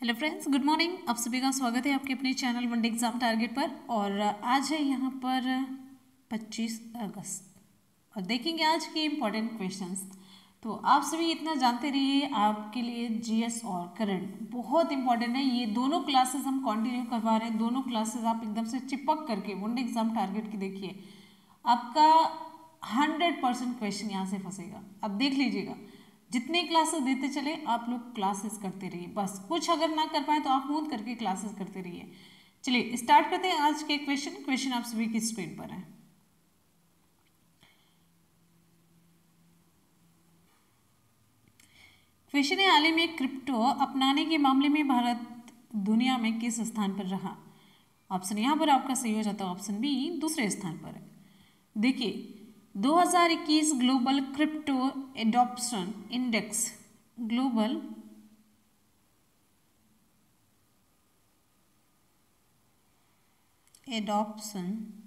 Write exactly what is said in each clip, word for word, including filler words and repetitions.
Hello friends, good morning. आप सभी का स्वागत है आपके अपने चैनल वनडे एग्जाम टारगेट पर। और आज है यहाँ पर पच्चीस अगस्त और देखेंगे आज के इम्पोर्टेंट क्वेश्चंस। तो आप सभी इतना जानते रहिए, आपके लिए जीएस और करंट बहुत इंपॉर्टेंट है। ये दोनों क्लासेस हम कंटिन्यू करवा रहे हैं। दोनों क्लासेस आप एकदम से चिपक करके वनडे एग्जाम टारगेट की देखिए, आपका हंड्रेड परसेंट क्वेश्चन यहाँ से फंसेगा। अब देख लीजिएगा, जितने क्लासेस देते चले आप लोग क्लासेस करते रहिए। बस कुछ अगर ना कर पाए तो आप मूव करके क्लासेस करते रहिए। चलिए स्टार्ट करते हैं आज के क्वेश्चन। क्वेश्चन आप सभी की स्क्रीन पर है। क्वेश्चन है, हाल ही में क्रिप्टो अपनाने के मामले में भारत दुनिया में किस स्थान पर रहा? ऑप्शन यहाँ पर आपका सही हो जाता है ऑप्शन बी, दूसरे स्थान पर है। देखिए, दो हज़ार इक्कीस global crypto adoption index global adoption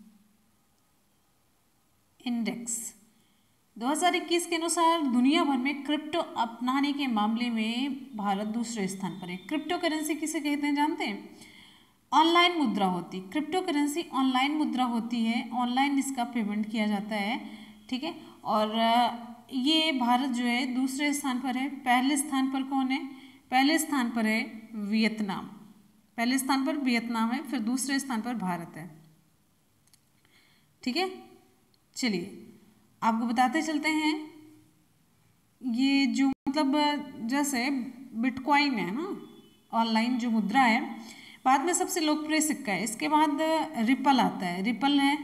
index दो हज़ार इक्कीस के अनुसार दुनिया भर में क्रिप्टो अपनाने के मामले में भारत दूसरे स्थान पर है। क्रिप्टो करेंसी किसे कहते हैं जानते हैं? ऑनलाइन मुद्रा होती, क्रिप्टो करेंसी ऑनलाइन मुद्रा होती है। ऑनलाइन इसका पेमेंट किया जाता है, ठीक है। और ये भारत जो है दूसरे स्थान पर है। पहले स्थान पर कौन है? पहले स्थान पर है वियतनाम। पहले स्थान पर वियतनाम है, फिर दूसरे स्थान पर भारत है, ठीक है। चलिए आपको बताते चलते हैं, ये जो मतलब जैसे बिटकॉइन है ना, ऑनलाइन जो मुद्रा है, बाद में सबसे लोकप्रिय सिक्का है। इसके बाद रिपल आता है, रिपल है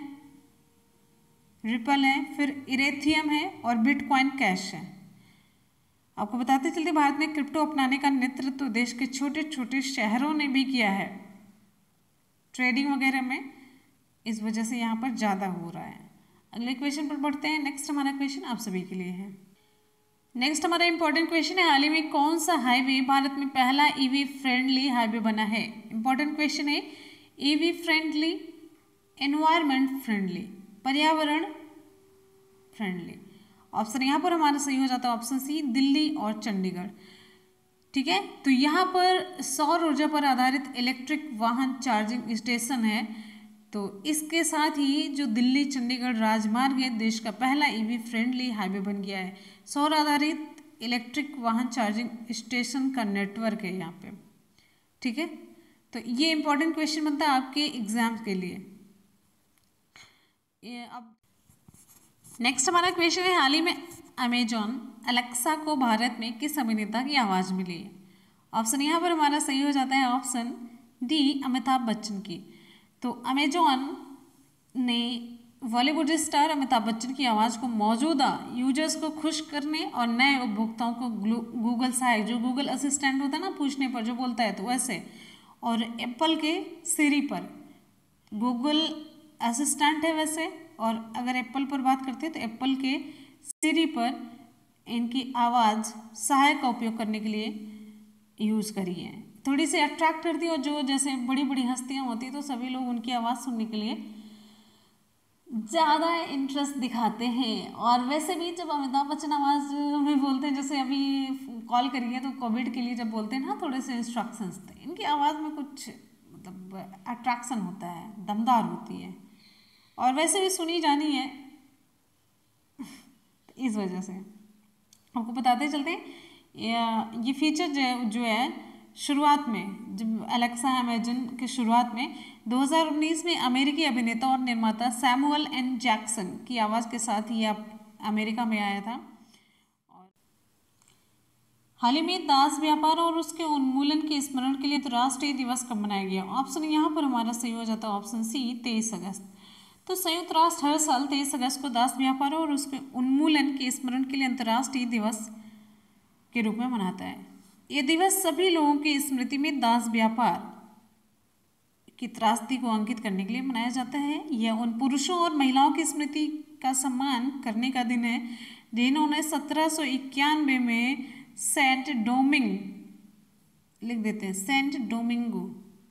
रिपल है फिर इरेथियम है और बिटकॉइन कैश है। आपको बताते चलते, भारत में क्रिप्टो अपनाने का नेतृत्व देश के छोटे छोटे शहरों ने भी किया है, ट्रेडिंग वगैरह में। इस वजह से यहाँ पर ज़्यादा हो रहा है। अगले क्वेश्चन पर बढ़ते हैं। नेक्स्ट हमारा क्वेश्चन आप सभी के लिए है। नेक्स्ट हमारा इंपॉर्टेंट क्वेश्चन है, हाल ही में कौन सा हाईवे भारत में पहला ईवी फ्रेंडली हाईवे बना है? इंपॉर्टेंट क्वेश्चन है, ईवी फ्रेंडली, एनवायरमेंट फ्रेंडली, पर्यावरण फ्रेंडली। ऑप्शन यहाँ पर हमारा सही हो जाता है ऑप्शन सी, दिल्ली और चंडीगढ़, ठीक है। तो यहाँ पर सौर ऊर्जा पर आधारित इलेक्ट्रिक वाहन चार्जिंग स्टेशन है। तो इसके साथ ही जो दिल्ली चंडीगढ़ राजमार्ग है, देश का पहला ईवी फ्रेंडली हाईवे बन गया है। सौर आधारित इलेक्ट्रिक वाहन चार्जिंग स्टेशन का नेटवर्क है यहाँ पे, ठीक है। तो ये इंपॉर्टेंट क्वेश्चन बनता है आपके एग्जाम के लिए। ये अब नेक्स्ट हमारा क्वेश्चन है, हाल ही में अमेजॉन अलेक्सा को भारत में किस अभिनेता की आवाज़ मिली है? ऑप्शन यहाँ पर हमारा सही हो जाता है ऑप्शन डी, अमिताभ बच्चन की। तो अमेजॉन ने बॉलीवुड स्टार अमिताभ बच्चन की आवाज़ को मौजूदा यूजर्स को खुश करने और नए उपभोक्ताओं को गूगल सहायक, जो गूगल असिस्टेंट होता है ना, पूछने पर जो बोलता है, तो वैसे, और एप्पल के सिरी पर, गूगल असिस्टेंट है वैसे, और अगर एप्पल पर बात करते हैं तो एप्पल के सिरी पर इनकी आवाज़ सहायक का उपयोग करने के लिए यूज़ करी है। थोड़ी सी अट्रैक्ट करती है, और जो जैसे बड़ी बड़ी हस्तियाँ होती हैं तो सभी लोग उनकी आवाज़ सुनने के लिए ज़्यादा इंटरेस्ट दिखाते हैं। और वैसे भी जब अमिताभ बच्चन आवाज़ में बोलते हैं, जैसे अभी कॉल करिए तो कोविड के लिए जब बोलते हैं ना, थोड़े से इंस्ट्रक्शंस थे, इनकी आवाज़ में कुछ मतलब अट्रैक्शन होता है, दमदार होती है, और वैसे भी सुनी जानी है। इस वजह से आपको बताते चलते हैं, ये फीचर जो जो है शुरुआत में, जब अलेक्सा अमेजन के शुरुआत में दो हज़ार उन्नीस में अमेरिकी अभिनेता और निर्माता सैमुअल एन जैक्सन की आवाज़ के साथ ये अमेरिका में आया था। और हाल ही में दास व्यापार और उसके उन्मूलन के स्मरण के लिए तो राष्ट्रीय दिवस कब मनाया गया? ऑप्शन यहाँ पर हमारा सही हो जाता है ऑप्शन सी, तेईस अगस्त। तो संयुक्त राष्ट्र हर साल तेईस अगस्त को दास व्यापार और उसके उन्मूलन के स्मरण के लिए अंतर्राष्ट्रीय दिवस के रूप में मनाता है। ये दिवस सभी लोगों की स्मृति में दास व्यापार की त्रासदी को अंकित करने के लिए मनाया जाता है। यह उन पुरुषों और महिलाओं की स्मृति का सम्मान करने का दिन है जिन्होंने सत्रह सौ इक्यानवे में सेंट डोमिंग, लिख देते हैं सेंट डोमिंगो,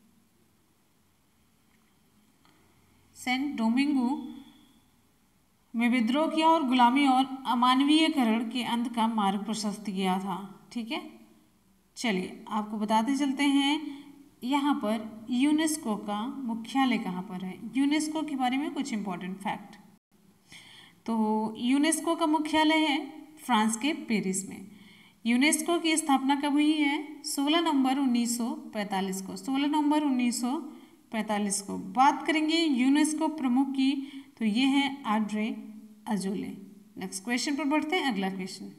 सेंट डोमिंगो में विद्रोह किया और गुलामी और अमानवीयकरण के अंत का मार्ग प्रशस्त किया था, ठीक है। चलिए आपको बताते चलते हैं यहाँ पर यूनेस्को का मुख्यालय कहाँ पर है। यूनेस्को के बारे में कुछ इंपॉर्टेंट फैक्ट। तो यूनेस्को का मुख्यालय है फ्रांस के पेरिस में। यूनेस्को की स्थापना कब हुई है? सोलह नवंबर उन्नीस सौ पैंतालीस को। सोलह नवंबर उन्नीस सौ पैंतालीस को। बात करेंगे यूनेस्को प्रमुख की, तो ये है आड्रे अजोले। नेक्स्ट क्वेश्चन पर बढ़ते हैं। अगला क्वेश्चन,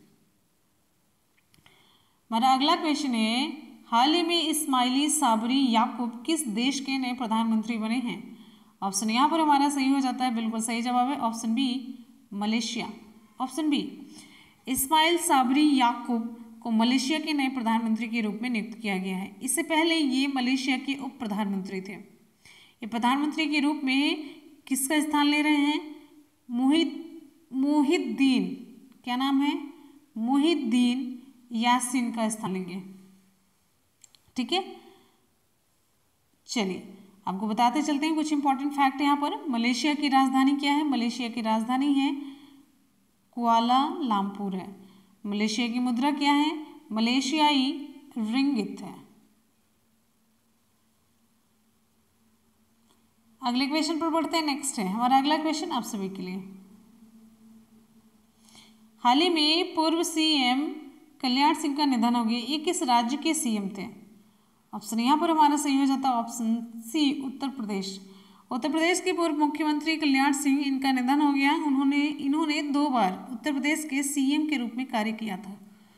हमारा अगला क्वेश्चन है, हाल ही में इस्माइली साबरी याकूब किस देश के नए प्रधानमंत्री बने हैं? ऑप्शन यहाँ पर हमारा सही हो जाता है, बिल्कुल सही जवाब है option B, Malaysia. Option B, Ismail Sabri Yaakob को मलेशिया के नए प्रधानमंत्री के रूप में नियुक्त किया गया है। इससे पहले ये मलेशिया के उप प्रधानमंत्री थे। ये प्रधानमंत्री के रूप में किसका स्थान ले रहे हैं? मुहित मुहिद्दीन, क्या नाम है? मुहिद्दीन यासीन का स्थान लेंगे। ठीक है, चलिए आपको बताते चलते हैं कुछ इंपॉर्टेंट फैक्ट यहाँ पर। मलेशिया की राजधानी क्या है? मलेशिया की राजधानी है कुआलालंपुर है। मलेशिया की मुद्रा क्या है? मलेशियाई रिंगित है। अगले क्वेश्चन पर बढ़ते हैं। नेक्स्ट है हमारा अगला क्वेश्चन आप सभी के लिए, हाल ही में पूर्व सीएम कल्याण सिंह का निधन हो गया, ये किस राज्य के सीएम थे? ऑप्शन यहाँ पर हमारा सही हो जाता है ऑप्शन सी, उत्तर प्रदेश। उत्तर प्रदेश के पूर्व मुख्यमंत्री कल्याण सिंह, इनका निधन हो गया। उन्होंने इन्होंने दो बार उत्तर प्रदेश के सीएम के रूप में कार्य किया था।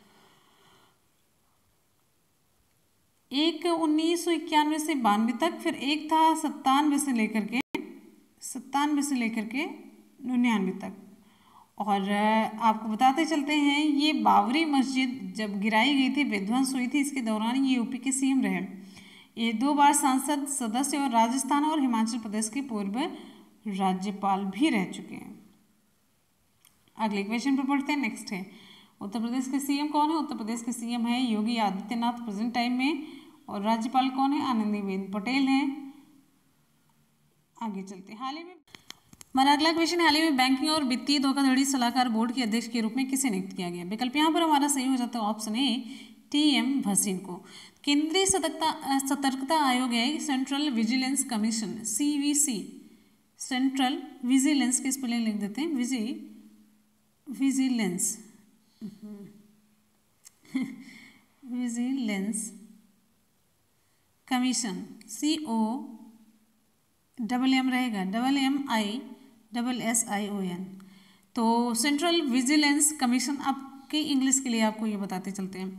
एक उन्नीस सौ इक्यानवे से बानवे तक, फिर एक था सत्तानवे से लेकर के सत्तानवे से लेकर के निन्यानवे तक। और आपको बताते चलते हैं, ये बाबरी मस्जिद जब गिराई गई थी, विध्वंस हुई थी, इसके दौरान ये यूपी के सीएम रहे। ये दो बार सांसद सदस्य और राजस्थान और हिमाचल प्रदेश के पूर्व राज्यपाल भी रह चुके हैं। अगले क्वेश्चन पर पढ़ते हैं। नेक्स्ट है, उत्तर प्रदेश के सीएम कौन है? उत्तर प्रदेश के सीएम है योगी आदित्यनाथ प्रेजेंट टाइम में, और राज्यपाल कौन है? आनंदीबेन पटेल हैं। आगे चलते हैं। हाल ही में हमारा अगला क्वेश्चन, हाल ही में बैंकिंग और वित्तीय धोखाधड़ी सलाहकार बोर्ड के अध्यक्ष के रूप में किसे नियुक्त किया गया? विकल्प यहाँ पर हमारा सही हो जाता है option A, T M Bhasin को। केंद्रीय सतर्कता सतर्कता आयोग है central vigilance commission, C V C. Central vigilance की स्पेलिंग लिख देते हैं, vigi vigilance vigilance commission, C O double M रहेगा, double M I double S I O N. तो सेंट्रल विजिलेंस कमीशन, आपके इंग्लिश के लिए आपको ये बताते चलते हैं,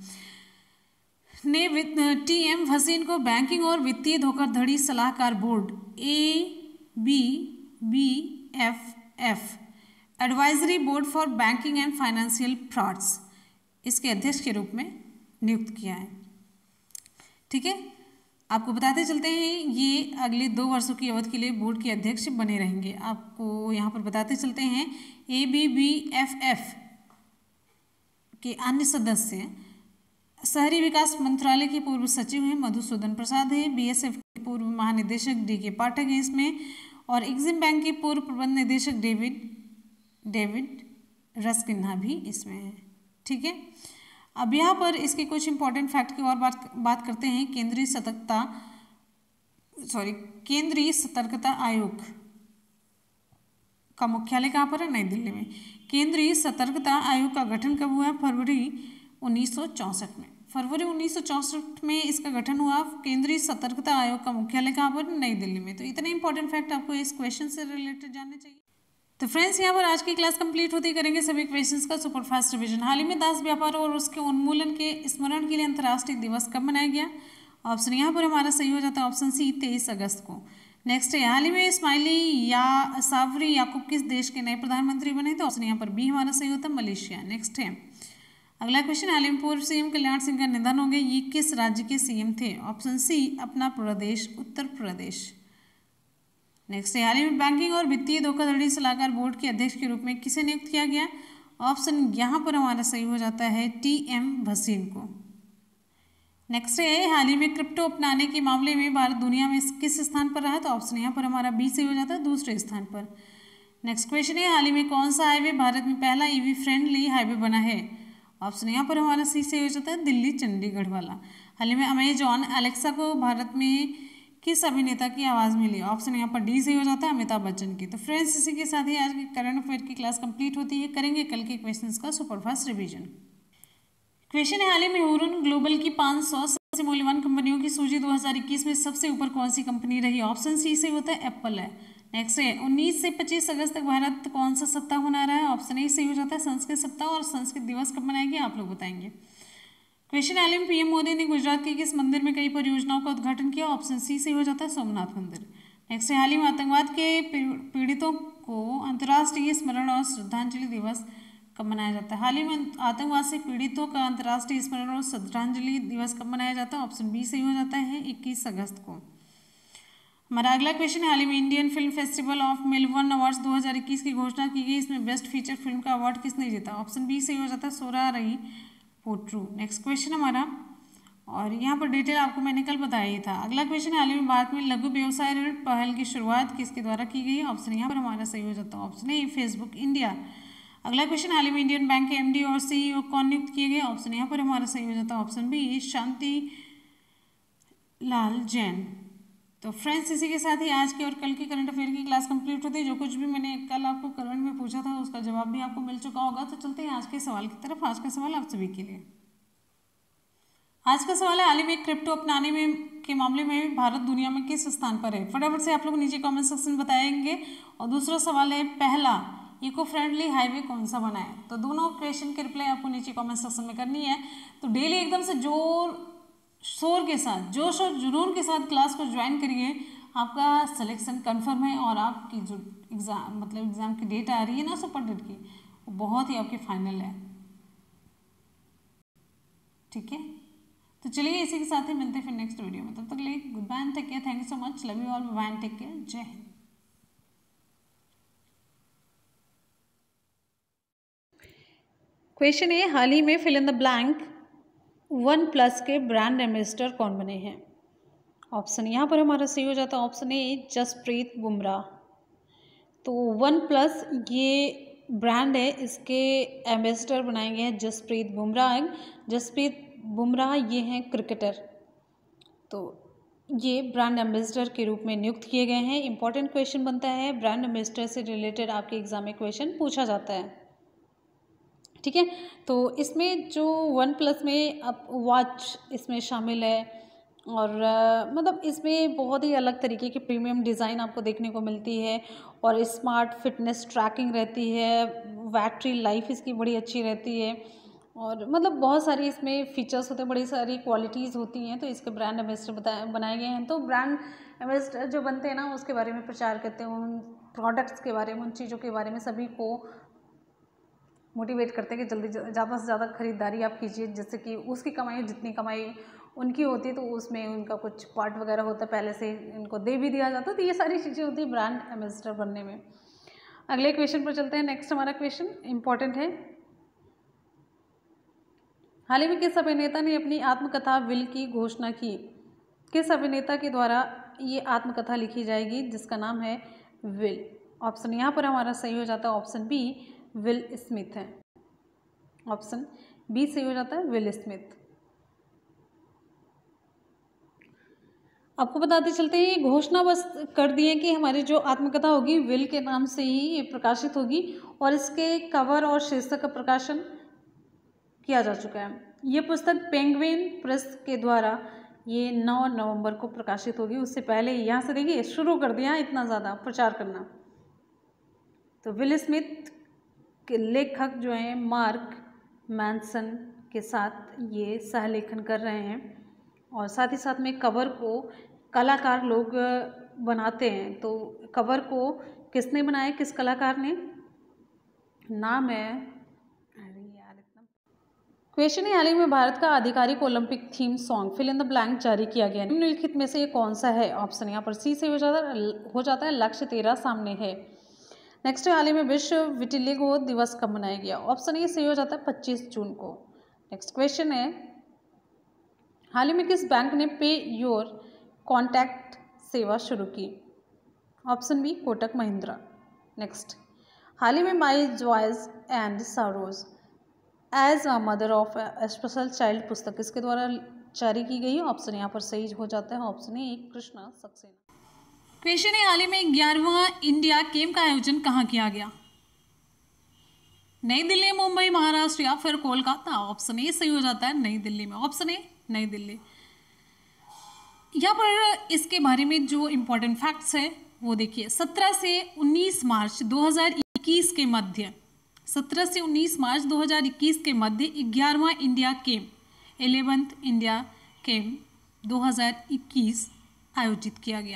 ने टी एम भसीन को बैंकिंग और वित्तीय धोखाधड़ी सलाहकार board A B B F F advisory board for banking and financial frauds, इसके अध्यक्ष के रूप में नियुक्त किया है। ठीक है, आपको बताते चलते हैं, ये अगले दो वर्षों की अवधि के लिए बोर्ड के अध्यक्ष बने रहेंगे। आपको यहाँ पर बताते चलते हैं, A B B F F के अन्य सदस्य शहरी विकास मंत्रालय के पूर्व सचिव हैं मधुसूदन प्रसाद है, बीएसएफ के पूर्व महानिदेशक डी के पाठक हैं इसमें, और एग्जिम बैंक के पूर्व प्रबंध निदेशक डेविड डेविड रस्किन्हा भी इसमें है। ठीक है, अब यहाँ पर इसके कुछ इंपॉर्टेंट फैक्ट की और बात बात करते हैं। केंद्रीय सतर्कता सॉरी केंद्रीय सतर्कता आयोग का मुख्यालय कहाँ पर है? नई दिल्ली में। केंद्रीय सतर्कता आयोग का गठन कब हुआ? फरवरी उन्नीस सौ चौंसठ में। फरवरी उन्नीस सौ चौंसठ में इसका गठन हुआ। केंद्रीय सतर्कता आयोग का मुख्यालय कहाँ पर? नई दिल्ली में। तो इतने इंपॉर्टेंट फैक्ट आपको इस क्वेश्चन से रिलेटेड जानने चाहिए। तो फ्रेंड्स, यहाँ पर आज की क्लास कंप्लीट होती करेंगे सभी क्वेश्चंस का सुपरफास्ट रिवीजन। हाल ही में दास व्यापार और उसके उन्मूलन के स्मरण के लिए अंतर्राष्ट्रीय दिवस कब मनाया गया? ऑप्शन यहाँ पर हमारा सही हो जाता है ऑप्शन सी, तेईस अगस्त को। नेक्स्ट है, हाल ही में इस्माइली या साबरी याकूब किस देश के नए प्रधानमंत्री बने? तो ऑप्शन यहाँ पर बी हमारा सही होता है, मलेशिया। नेक्स्ट है अगला क्वेश्चन, हाल ही में पूर्व सीएम कल्याण सिंह का निधन हो गया, ये किस राज्य के सीएम थे? ऑप्शन सी, अपना प्रदेश, उत्तर प्रदेश। नेक्स्ट है, हाल ही में बैंकिंग और वित्तीय धोखाधड़ी सलाहकार बोर्ड के अध्यक्ष के रूप में किसे नियुक्त किया गया? ऑप्शन यहाँ पर हमारा सही हो जाता है टी एम भसीन को। नेक्स्ट है, हाल ही में क्रिप्टो अपनाने के मामले में भारत दुनिया में किस स्थान पर रहा? तो ऑप्शन यहाँ पर हमारा बी सही हो जाता है, दूसरे स्थान पर। नेक्स्ट क्वेश्चन है, हाल ही में कौन सा हाईवे भारत में पहला ईवी फ्रेंडली हाईवे बना है? ऑप्शन यहाँ पर हमारा सी सही हो जाता है, दिल्ली चंडीगढ़ वाला। हाल ही में अमेजॉन एलेक्सा को भारत में किस अभिनेता की आवाज़ मिली? ऑप्शन यहाँ पर डी सही हो जाता है, अमिताभ बच्चन की। तो फ्रेंड्स, इसी के साथ ही आज की करंट अफेयर की क्लास कंप्लीट होती है। करेंगे कल के क्वेश्चंस का सुपरफास्ट रिवीजन। क्वेश्चन है, हाल ही में हुरुन ग्लोबल की पाँच सौ सबसे मूल्यवान कंपनियों की सूची दो हज़ार इक्कीस में सबसे ऊपर कौन सी कंपनी रही? ऑप्शन सी से होता है एप्पल है। नेक्स्ट है, उन्नीस से पच्चीस अगस्त तक भारत कौन सा सप्ताह मना रहा है? ऑप्शन ए सही हो जाता है, संस्कृत सप्ताह। और संस्कृत दिवस कब मनाएंगे आप लोग बताएंगे। क्वेश्चन हाल ही में पीएम मोदी ने गुजरात के किस मंदिर में कई परियोजनाओं का उद्घाटन किया? ऑप्शन सी सही हो जाता है, सोमनाथ मंदिर। नेक्स्ट है, हाल ही में आतंकवाद के पीड़ितों को अंतर्राष्ट्रीय स्मरण और श्रद्धांजलि दिवस कब मनाया जाता है? हाल ही में आतंकवाद से पीड़ितों का अंतर्राष्ट्रीय स्मरण और श्रद्धांजलि दिवस कब मनाया जाता है? ऑप्शन बी सही हो जाता है, इक्कीस अगस्त को। हमारा अगला क्वेश्चन, हाल ही में Indian film festival of Melbourne awards दो हज़ार इक्कीस की घोषणा की गई। इसमें बेस्ट फीचर फिल्म का अवार्ड किसने जीता? ऑप्शन बी सही हो जाता है, सोरा रही पोट्रू। नेक्स्ट क्वेश्चन हमारा, और यहाँ पर डिटेल आपको मैंने कल बताया ही था। अगला क्वेश्चन, हाल ही में भारत में लघु व्यवसाय ऋण पहल की शुरुआत किसके द्वारा की गई? ऑप्शन यहाँ पर हमारा सही हो जाता है, ऑप्शन ए फेसबुक इंडिया। अगला क्वेश्चन, हाल ही में इंडियन बैंक के एमडी और सीईओ कौन नियुक्त किए गए? ऑप्शन यहाँ पर हमारा सही हो जाता है, ऑप्शन बी शांति लाल जैन। तो फ्रेंड्स, इसी के साथ ही आज के और कल की करंट अफेयर की क्लास कंप्लीट होती है। जो कुछ भी मैंने कल आपको करंट में पूछा था उसका जवाब भी आपको मिल चुका होगा। तो चलते हैं आज के सवाल की तरफ। आज का सवाल आप सभी के लिए, आज का सवाल है, हाल ही में क्रिप्टो अपनाने में के मामले में भारत दुनिया में किस स्थान पर है? फटाफट से आप लोग नीचे कमेंट सेक्शन बताएंगे। और दूसरा सवाल है, पहला इको फ्रेंडली हाईवे कौन सा बना है? तो दोनों क्वेश्चन के रिप्लाई आपको नीचे कमेंट सेक्शन में करनी है। तो डेली एकदम से जोर शोर के साथ, जोश और जुनून के साथ क्लास को ज्वाइन करिए। आपका सिलेक्शन कंफर्म है और आपकी जो एग्ज़ाम मतलब एग्ज़ाम की डेट आ रही है ना सुपर डेट की, वो बहुत ही आपकी फाइनल है। ठीक है, तो चलिए इसी के साथ ही मिलते हैं फिर नेक्स्ट वीडियो में। तब तक लिए good bye, take care, thank you so much, love you all, bye and take care, जय हिंद। क्वेश्चन है, हाल ही में fill in the blank OnePlus के ब्रांड एम्बेसडर कौन बने हैं? ऑप्शन यहाँ पर हमारा सही हो जाता है, ऑप्शन ए जसप्रीत बुमराह। तो वन प्लस ये ब्रांड है, इसके एम्बेसडर बनाए गए हैं जसप्रीत बुमराह। जसप्रीत बुमराह ये हैं क्रिकेटर, तो ये ब्रांड एम्बेसडर के रूप में नियुक्त किए गए हैं। इंपॉर्टेंट क्वेश्चन बनता है, ब्रांड एम्बेसडर से रिलेटेड आपके एग्जाम में क्वेश्चन पूछा जाता है। ठीक है, तो इसमें जो वन प्लस में अब वॉच इसमें शामिल है और आ, मतलब इसमें बहुत ही अलग तरीके की प्रीमियम डिज़ाइन आपको देखने को मिलती है और स्मार्ट फिटनेस ट्रैकिंग रहती है, बैटरी लाइफ इसकी बड़ी अच्छी रहती है और मतलब बहुत सारी इसमें फीचर्स होते हैं, बड़ी सारी क्वालिटीज़ होती हैं। तो इसके ब्रांड एम्बेसडर बताए बनाए गए हैं। तो ब्रांड एम्बेसडर जो बनते हैं ना, उसके बारे में प्रचार करते हैं, उन प्रोडक्ट्स के बारे में, उन चीज़ों के बारे में सभी को मोटिवेट करते हैं कि जल्दी ज़्यादा से ज़्यादा खरीदारी आप कीजिए, जिससे कि उसकी कमाई जितनी कमाई उनकी होती है तो उसमें उनका कुछ पार्ट वगैरह होता है, पहले से इनको दे भी दिया जाता है। तो ये सारी चीज़ें होती है ब्रांड एम्बेसडर बनने में। अगले क्वेश्चन पर चलते हैं। नेक्स्ट हमारा क्वेश्चन इंपॉर्टेंट है, हाल ही में किस अभिनेता ने अपनी आत्मकथा विल की घोषणा की? किस अभिनेता के द्वारा ये आत्मकथा लिखी जाएगी जिसका नाम है विल? ऑप्शन यहाँ पर हमारा सही हो जाता है, ऑप्शन बी विल स्मिथ है। ऑप्शन बी सही हो जाता है, विल स्मिथ। आपको बताते चलते हैं, घोषणा बस कर दिए कि हमारी जो आत्मकथा होगी विल के नाम से ही ये प्रकाशित होगी और इसके कवर और शीर्षक का प्रकाशन किया जा चुका है। ये पुस्तक पेंगुइन प्रेस के द्वारा ये नौ नवंबर को प्रकाशित होगी। उससे पहले यहाँ से देखिए शुरू कर दिया इतना ज़्यादा प्रचार करना। तो विल स्मिथ के लेखक जो हैं मार्क मैनसन के साथ ये सहलेखन कर रहे हैं और साथ ही साथ में कवर को कलाकार लोग बनाते हैं। तो कवर को किसने बनाया, किस कलाकार ने, नाम है, अरे यार इतना क्वेश्चन है, हाल ही में भारत का आधिकारिक Olympic theme song fill in the blank जारी किया गया, निम्नलिखित में से ये कौन सा है? ऑप्शन यहाँ पर सी से हो जाता है हो जाता है लक्ष्य तेरा सामने है। नेक्स्ट हाल ही में विश्व विटिलिगो दिवस कब मनाया गया? ऑप्शन ए सही हो जाता है पच्चीस जून को। नेक्स्ट क्वेश्चन है, हाल ही में किस बैंक ने पे योर कॉन्टैक्ट सेवा शुरू की? Option B Kotak Mahindra. Next, हाल ही में my joys and sorrows as a mother of a special child पुस्तक किसके द्वारा जारी की गई है? ऑप्शन यहाँ पर सही हो जाता है, option A Krishna Saksena. Question है, हाल ही में ग्यारहवां इंडिया गेम का आयोजन कहाँ किया गया? नई दिल्ली, मुंबई, महाराष्ट्र या फिर कोलकाता? ऑप्शन ए सही हो जाता है, नई दिल्ली में। ऑप्शन ए नई दिल्ली। यहाँ पर इसके बारे में जो इम्पोर्टेंट फैक्ट्स है वो देखिए, सत्रह से उन्नीस मार्च दो हज़ार इक्कीस के मध्य सत्रह से उन्नीस मार्च दो हज़ार इक्कीस के मध्य ग्यारहवां India game, eleventh India game दो हज़ार इक्कीस आयोजित किया गया।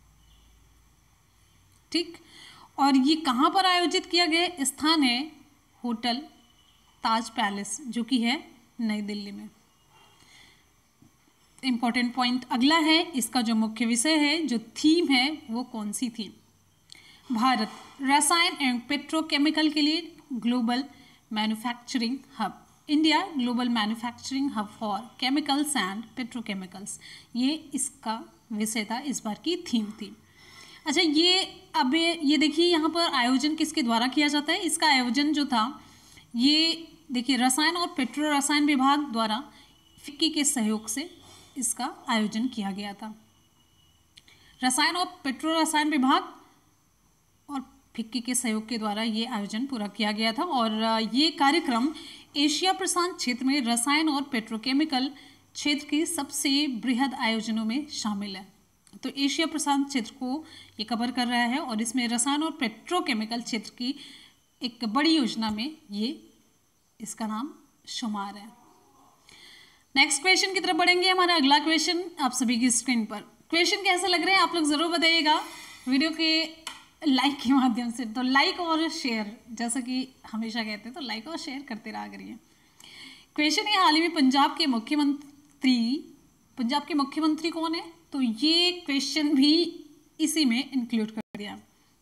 ठीक, और ये कहाँ पर आयोजित किया गया? स्थान है होटल ताज पैलेस, जो कि है नई दिल्ली में। इम्पोर्टेंट पॉइंट अगला है, इसका जो मुख्य विषय है, जो थीम है, वो कौन सी थी? भारत रसायन एवं पेट्रोकेमिकल के लिए global manufacturing hub, India global manufacturing hub for chemicals and petrochemicals, ये इसका विषय था, इस बार की थीम थी। अच्छा, ये अब ये देखिए यहाँ पर आयोजन किसके द्वारा किया जाता है? इसका आयोजन जो था, ये देखिए रसायन और पेट्रो रसायन विभाग द्वारा फिक्की के सहयोग से इसका आयोजन किया गया था। रसायन और पेट्रो रसायन विभाग और फिक्की के सहयोग के द्वारा ये आयोजन पूरा किया गया था, और ये कार्यक्रम एशिया प्रशांत क्षेत्र में रसायन और पेट्रोकेमिकल क्षेत्र के सबसे बृहद आयोजनों में शामिल है। तो एशिया प्रशांत क्षेत्र को ये कवर कर रहा है, और इसमें रसायन और पेट्रोकेमिकल क्षेत्र की एक बड़ी योजना में ये इसका नाम शुमार है। नेक्स्ट क्वेश्चन की तरफ बढ़ेंगे। हमारा अगला क्वेश्चन आप सभी की स्क्रीन पर। क्वेश्चन कैसे लग रहे हैं आप लोग ज़रूर बताइएगा वीडियो के लाइक के माध्यम से। तो लाइक और शेयर, जैसा कि हमेशा कहते हैं, तो लाइक और शेयर करते रहा करिए। क्वेश्चन है, हाल ही में पंजाब के मुख्यमंत्री पंजाब के मुख्यमंत्री कौन है? तो ये क्वेश्चन भी इसी में इंक्लूड कर दिया।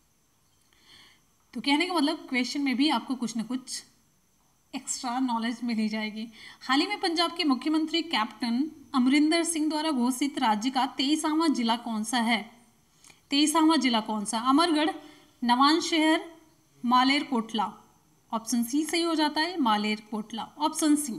तो कहने का मतलब क्वेश्चन में भी आपको कुछ ना कुछ एक्स्ट्रा नॉलेज मिली जाएगी। हाल ही में पंजाब के मुख्यमंत्री कैप्टन अमरिंदर सिंह द्वारा घोषित राज्य का तेईसवां जिला कौन सा है? तेईसवां जिला कौन सा? अमरगढ़, नवांशहर, मालेर कोटला। ऑप्शन सी सही हो जाता है, मालेर कोटला, ऑप्शन सी।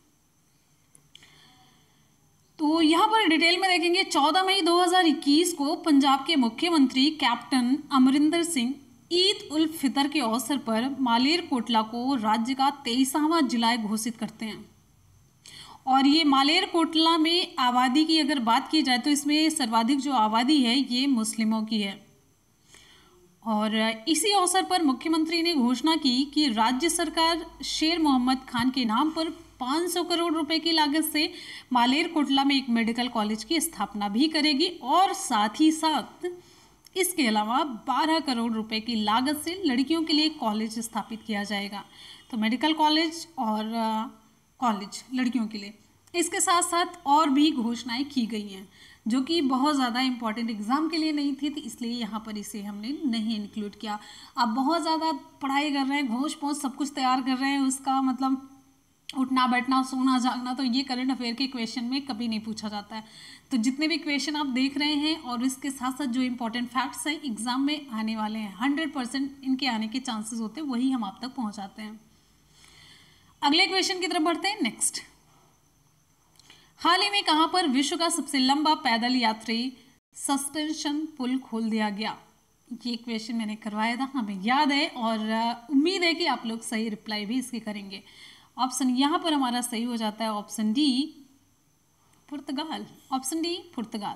तो यहाँ पर डिटेल में देखेंगे, चौदह मई दो हज़ार इक्कीस को पंजाब के मुख्यमंत्री कैप्टन अमरिंदर सिंह ईद उल फितर के अवसर पर मालेर कोटला को राज्य का तेईसवां जिला घोषित करते हैं। और ये मालेर कोटला में आबादी की अगर बात की जाए तो इसमें सर्वाधिक जो आबादी है ये मुस्लिमों की है। और इसी अवसर पर मुख्यमंत्री ने घोषणा की कि राज्य सरकार शेर मोहम्मद खान के नाम पर पाँच सौ करोड़ रुपए की लागत से मालेर कोटला में एक मेडिकल कॉलेज की स्थापना भी करेगी, और साथ ही साथ इसके अलावा बारह करोड़ रुपए की लागत से लड़कियों के लिए कॉलेज स्थापित किया जाएगा। तो मेडिकल कॉलेज और कॉलेज लड़कियों के लिए, इसके साथ साथ और भी घोषणाएं की गई हैं जो कि बहुत ज़्यादा इंपॉर्टेंट एग्जाम के लिए नहीं थी, तो इसलिए यहाँ पर इसे हमने नहीं इंक्लूड किया। आप बहुत ज़्यादा पढ़ाई कर रहे हैं, घोष पहुँच सब कुछ तैयार कर रहे हैं, उसका मतलब उठना बैठना सोना जागना, तो ये करंट अफेयर के क्वेश्चन में कभी नहीं पूछा जाता है। तो जितने भी क्वेश्चन आप देख रहे हैं और इसके साथ साथ जो इंपॉर्टेंट फैक्ट्स हैं एग्जाम में आने वाले हैं, हंड्रेड परसेंट इनके आने के चांसेस होते हैं, वही हम आप तक पहुंचाते हैं। अगले क्वेश्चन की तरफ बढ़ते हैं। नेक्स्ट, हाल ही में कहां पर विश्व का सबसे लंबा पैदल यात्री सस्पेंशन पुल खोल दिया गया? ये क्वेश्चन मैंने करवाया था, हमें याद है, और उम्मीद है कि आप लोग सही रिप्लाई भी इसके करेंगे। ऑप्शन यहाँ पर हमारा सही हो जाता है, option D Portugal, option D Portugal.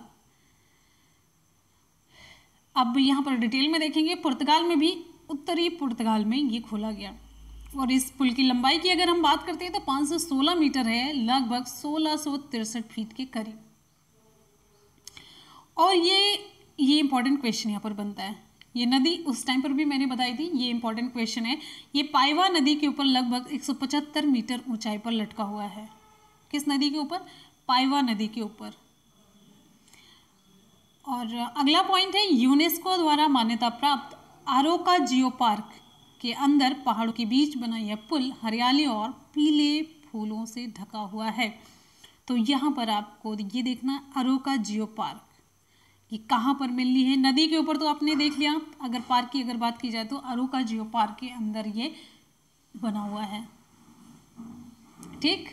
अब यहाँ पर डिटेल में देखेंगे, पुर्तगाल में भी, उत्तरी पुर्तगाल में ये खोला गया। और इस पुल की लंबाई की अगर हम बात करते हैं तो पाँच सौ सोलह मीटर है, लगभग सोलह सौ तिरसठ फीट के करीब। और ये ये इंपॉर्टेंट क्वेश्चन यहाँ पर बनता है। ये नदी उस टाइम पर भी मैंने बताई थी, ये इंपॉर्टेंट क्वेश्चन है। ये पाइवा नदी के ऊपर लगभग एक सौ पचहत्तर मीटर ऊंचाई पर लटका हुआ है। किस नदी के ऊपर? पाइवा नदी के ऊपर। और अगला पॉइंट है, यूनेस्को द्वारा मान्यता प्राप्त आरोका जियो पार्क के अंदर पहाड़ों के बीच बना यह पुल हरियाली और पीले फूलों से ढका हुआ है। तो यहाँ पर आपको ये देखना, आरोका जियो पार्क ये कहाँ पर मिल रही है? नदी के ऊपर तो आपने देख लिया, अगर पार्क की अगर बात की जाए तो आरोका जियो पार्क के अंदर ये बना हुआ है। ठीक,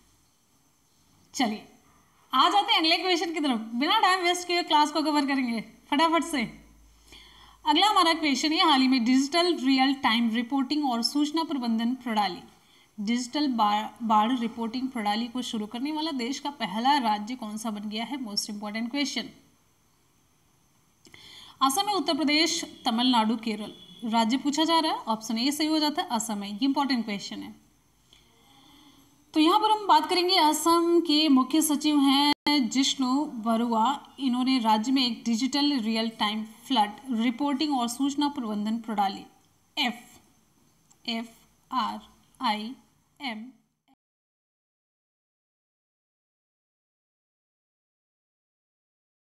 चलिए आ जाते हैं अगले क्वेश्चन की तरफ। बिना टाइम वेस्ट किए क्लास को कवर करेंगे फटाफट से। अगला हमारा क्वेश्चन है, हाल ही में डिजिटल रियल टाइम रिपोर्टिंग और सूचना प्रबंधन प्रणाली डिजिटल बाढ़ रिपोर्टिंग प्रणाली को शुरू करने वाला देश का पहला राज्य कौन सा बन गया है? Most important question. असम है, उत्तर प्रदेश, तमिलनाडु, केरल। राज्य पूछा जा रहा है, ऑप्शन ए सही हो जाता है, असम है। ये इंपॉर्टेंट क्वेश्चन है। तो यहाँ पर हम बात करेंगे, असम के मुख्य सचिव हैं जिष्णु बरुआ। इन्होंने राज्य में एक digital real time flood reporting और सूचना प्रबंधन प्रणाली F F R I M